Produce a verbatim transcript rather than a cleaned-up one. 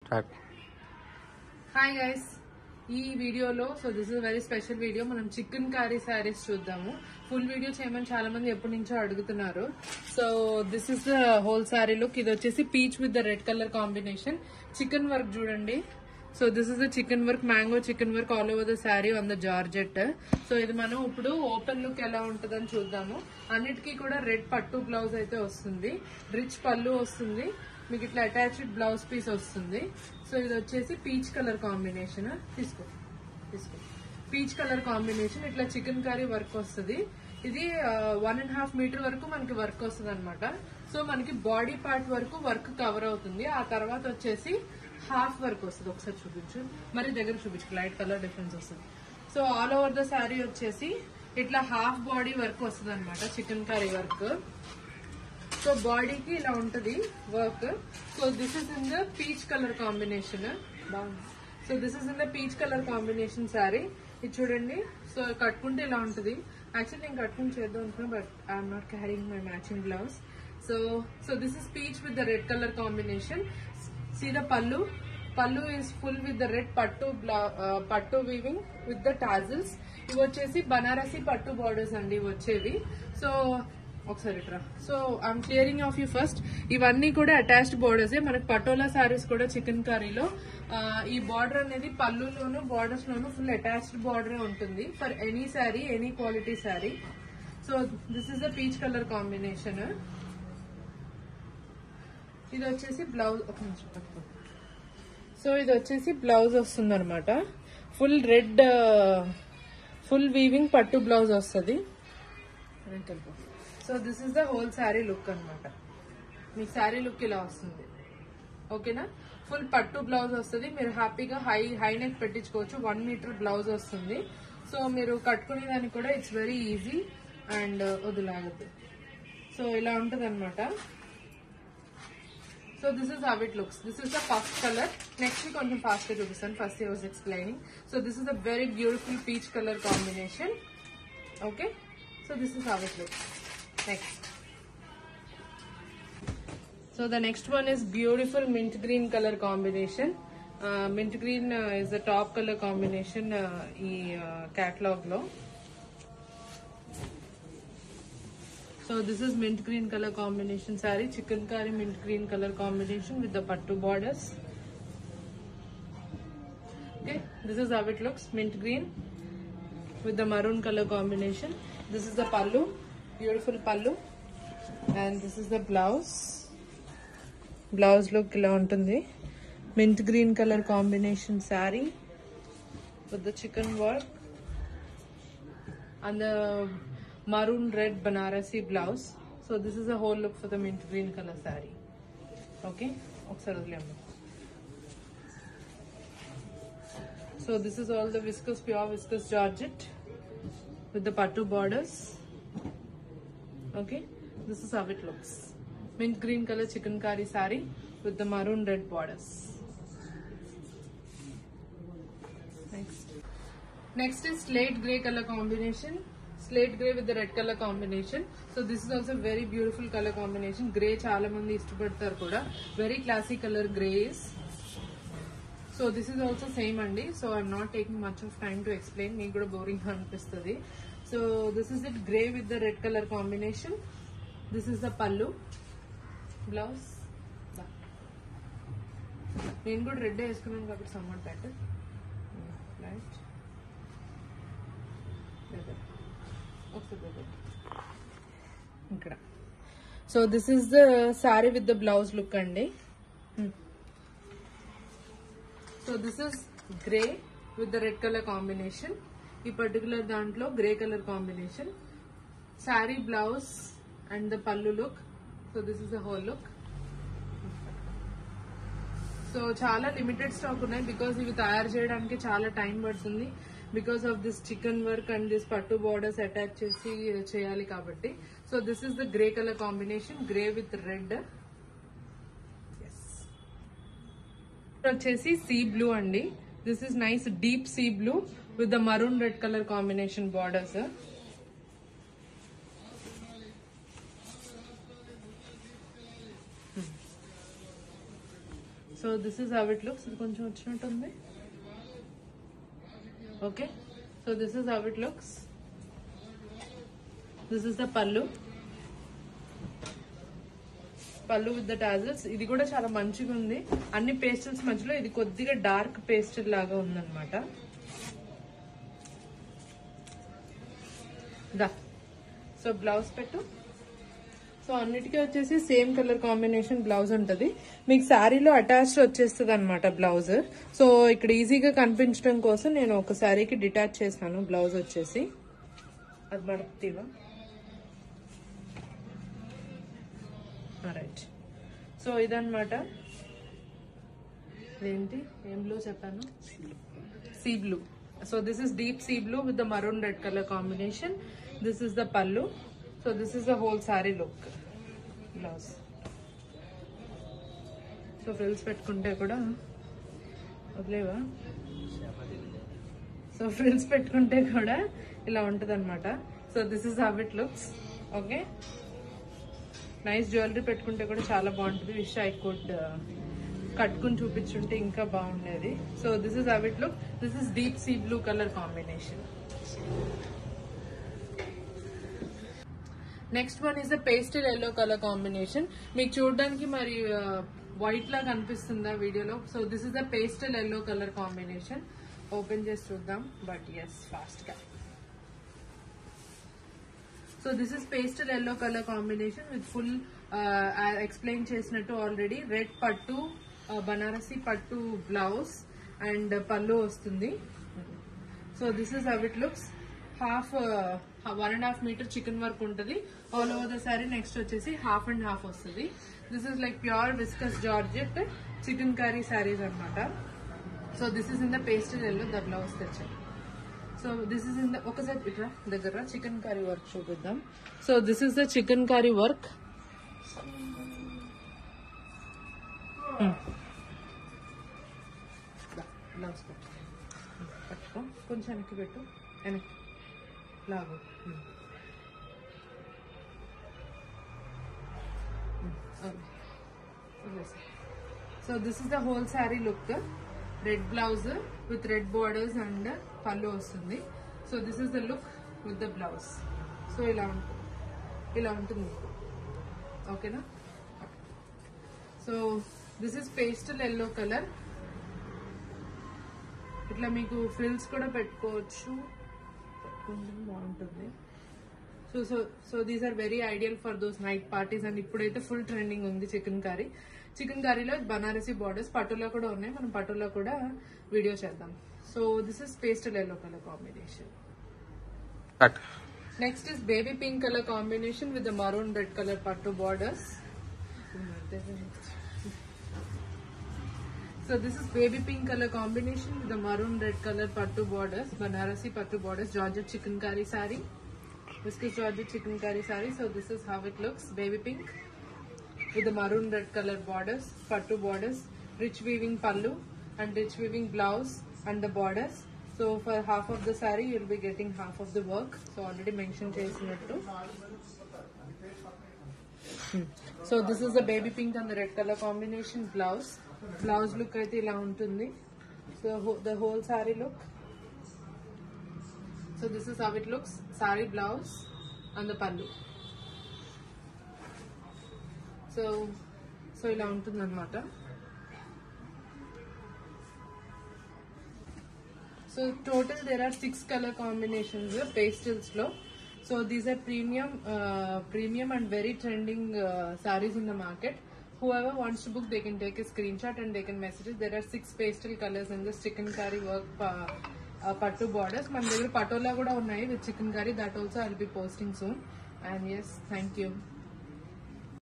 Start. Hi guys, ఈ వీడియోలో so this is very special video. మనం చికెన్ కర్రీ శారీస్ చూద్దాము. ఫుల్ వీడియో చేయమని చాలా మంది ఎప్పటి నుంచో అడుగుతున్నారు. So this is the whole sari look. ఇది వచ్చేసి peach with the red colour combination. Chikan work చూడండి. So this is the chikan work, mango chikan work all over the sari on the georgette. So ఇది మనం ఇప్పుడు ఓపెన్ లుక్ ఎలా ఉంటుందని చూద్దాము. అన్నిటికీ కూడా రెడ్ పట్టు బ్లౌజ్ అయితే వస్తుంది, రిచ్ పళ్ళు వస్తుంది, మీకు ఇట్లా అటాచ్డ్ బ్లౌజ్ పీస్ వస్తుంది. సో ఇది వచ్చేసి పీచ్ కలర్ కాంబినేషన్. తీసుకో తీసుకో పీచ్ కలర్ కాంబినేషన్. ఇట్లా చికెన్ కర్రీ వర్క్ వస్తుంది. ఇది వన్ అండ్ హాఫ్ మీటర్ వరకు మనకి వర్క్ వస్తుంది అనమాట. సో మనకి బాడీ పార్ట్ వరకు వర్క్ కవర్ అవుతుంది. ఆ తర్వాత వచ్చేసి హాఫ్ వర్క్ వస్తుంది. ఒకసారి చూపించు, మరి దగ్గర చూపించు, లైట్ కలర్ డిఫరెన్స్ వస్తుంది. So all over the sari వచ్చేసి ఇట్లా హాఫ్ బాడీ వర్క్ వస్తుంది అనమాట, చికెన్ కర్రీ వర్క్. సో బాడీకి ఇలా ఉంటది work. So this is in the peach colour combination. బాగుంది. So this is in the peach colour combination sari. ఇది చూడండి. సో కట్టుకుంటే ఇలా ఉంటది. యాక్చువల్లీ నేను కట్టుకుని చేద్దాం అనుకున్నా, but I'm not carrying my matching blouse. So so this is peach with the red colour combination. See the pallu. Pallu is full with the red పట్టు పట్టు వీవింగ్ విత్ ద టాజిల్స్. ఇవి వచ్చేసి బనారసి పట్టు బార్డర్స్ అండి ఇవి వచ్చేవి. సో ఒకసారి ఇట్రా. So I'm clearing off you first. ఇవన్నీ కూడా అటాచ్డ్ బోర్డర్స్. మనకి పటోలా సారీస్ కూడా చికెన్ కర్రీలో ఈ బార్డర్ అనేది పళ్ళులోను బార్డర్స్ లోను ఫుల్ అటాచ్డ్ బార్డరే ఉంటుంది for any sari, any quality sari. So this is the peach colour combination. ఇది వచ్చేసి బ్లౌజ్. ఒక నిమిషం పట్టుకో. సో ఇది వచ్చేసి బ్లౌజ్ వస్తుంది అనమాట. ఫుల్ రెడ్ ఫుల్ వీవింగ్ పట్టు బ్లౌజ్ వస్తుంది. So this is the whole sari look అనమాట. మీ శారీ లుక్ ఇలా వస్తుంది. ఓకేనా? ఫుల్ పట్టు బ్లౌజ్ వస్తుంది. మీరు హ్యాపీగా హై హై నెక్ పెట్టించుకోవచ్చు. వన్ మీటర్ బ్లౌజ్ వస్తుంది. సో మీరు కట్టుకునే దానికి కూడా ఇట్స్ వెరీ ఈజీ అండ్ వదిలాగదు. సో ఇలా ఉంటుంది అనమాట. So this is how it looks. This is the first colour. Next కొంచెం ఫాస్ట్ గా చూపిస్తాను. First I was explaining. So this is the very beautiful peach colour combination. Okay, so this is how it looks. Next, so the next one is beautiful mint green color combination. uh, mint green uh, is the top color combination uh, ee uh, catalog lo. So this is mint green color combination saree, chicken curry mint green color combination with the pattu borders. Okay, this is how it looks. Mint green with the maroon color combination. This is the pallu, beautiful pallu, and this is the blouse. Blouse look ila untundi. Mint green color combination saree with the chicken work and the maroon red banarasi blouse. So this is the whole look for the mint green color saree. Okay, okkara vadilamma. So this is all the viscose, pure viscose georgette with the pattu borders. Okay, this is how it looks. Mint green color chicken curry saree with the maroon red borders. Next, next is slate grey color combination. Slate grey with the red color combination. So this is also very beautiful color combination. Grey chaala mandi ishtapadtaru kuda. Very classy color grey is. So this is also same andi. So I'm not taking much of time to explain. Me kuda boring ga anipistadi. So this is it, grey with the red color combination. This is the pallu, blouse. నేను కూడా red వేసుకున్నాను కాబట్టి summer better. Right, ఒకసారి ఇక్కడ. So this is the sari with the blouse look అండి. So this is grey with the red colour combination. ఈ particular దాంట్లో grey colour combination sari, blouse and the pallu look. So this is the whole look. So చాలా limited stock ఉన్నాయి because ఇవి తయారు చేయడానికి చాలా time పడుతుంది. Because of this chikan work and this పట్టు బార్డర్స్ అటాచ్ చేసి చేయాలి కాబట్టి. So this is the grey colour combination, grey with red. వచ్చేసి సీ బ్లూ అండి. This is nice deep sea blue with the maroon red color combination borders. So this is how it looks. ఇది కొంచెం వచ్చినట్టుంది. Okay, so this is how it looks. This is the pallu. Pallu with the tassels. ఇది కూడా చాలా మంచిగా ఉంది. అన్ని pastels మధ్యలో ఇది కొద్దిగా డార్క్ పేస్టల్ లాగా ఉందన్నమాట. దా సో బ్లౌజ్ పెట్టు. సో అన్నిటికీ వచ్చేసి సేమ్ కలర్ కాంబినేషన్ బ్లౌజ్ ఉంటది. మీకు శారీలో అటాచ్డ్ వచ్చేస్తుంది అనమాట బ్లౌజ్. సో ఇక్కడ ఈజీగా కనిపించడం కోసం నేను ఒక శారీకి డిటాచ్ చేశాను బ్లౌజ్ వచ్చేసి. అది మడతీవా? రైట్. సో ఇదన్నమాట. ఏంటి ఏం బ్లూ చెప్పాను? Sea blue. So this is deep sea blue with the maroon red colour combination. This is the pallu. So this is the whole sari look. Blouse. So frills పెట్టుకుంటే కూడా వదిలేవా? So frills పెట్టుకుంటే కూడా ఇలా ఉంటది అనమాట. So this is how it looks. Okay, nice jewellery పెట్టుకుంటే కూడా చాలా బాగుంటుంది. విష్ ఐ కుడ్ కట్టుకుని చూపించుంటే ఇంకా బాగుండేది. So this is how it look. This is deep sea blue colour combination. Next one is the pastel yellow colour combination. మీకు చూడడానికి మరి వైట్ లా కనిపిస్తుందా వీడియోలో? So this is the pastel yellow colour combination. Open చేసి చూద్దాం, but as fast గా. So this is pastel yellow colour combination with full explain చేసినట్టు ఆల్రెడీ రెడ్ పట్టు, బనారసి పట్టు బ్లౌజ్ అండ్ పళ్ళు వస్తుంది. So this is how it looks. Half one and half metre chikan work ఉంటుంది all over the sari. Next వచ్చేసి half and half వస్తుంది. This is like pure viscose georgette chikankari saris అనమాట. So this is in the pastel yellow. The blouse తెచ్చాను. So this is in the ఒకసారి ఇట్లా దగ్గర chikankari work చూపిద్దాం. So this is the chikankari work. Blouse పెట్టు, పట్టుకో, కొంచెం వెనక్కి పెట్టు, వెనక్కి లాగు. So this is the whole sari look. Red blouse with red borders and పళ్ళు వస్తుంది. So this is the look with the blouse. So ఇలా ఉంటుంది, ఇలా ఉంటుంది. ఓకేనా? So this is pastel yellow colour. ఇట్లా మీకు ఫ్రిల్స్ కూడా పెట్టుకోవచ్చు, పెట్టుకుంటే బాగుంటుంది. So so so these are very ideal for those night parties. And ఇప్పుడైతే ఫుల్ ట్రెండింగ్ ఉంది చికెన్ కర్రీ. చికెన్ కర్రీలో బనారసి బార్డర్స్, పట్టులో కూడా ఉన్నాయి. మనం పట్టులో కూడా వీడియో చేద్దాం. So this is pastel yellow colour combination. Next is baby pink colour combination with the maroon red colour పట్టు borders. So this is baby pink color combination with the maroon red color pattu borders, Banarasi pattu borders, Georgette chikankari saree, viscose Georgette chikankari saree. So this is how it looks, baby pink with the maroon red color borders, pattu borders, rich weaving pallu and rich weaving blouse and the borders. So for half of the saree you will be getting half of the work. So already mentioned chesinattu. Hmm. So this is the baby pink and the red color combination blouse. Blouse look aithe ila untundi. So the whole saree look. So this is how it looks, saree, blouse and the pallu. So so ila untundi annamata. So total there are six color combinations pastels lo. So these are premium uh, premium and very trending uh, sarees in the market. Whoever wants to book, they can take a screenshot and they can message us. There are six pastel colors in this chicken curry work uh, uh, pattu borders. Man దగ్గర పటోలా కూడా ఉన్నాయి with chicken curry. That also I'll be posting soon. And yes, thank you.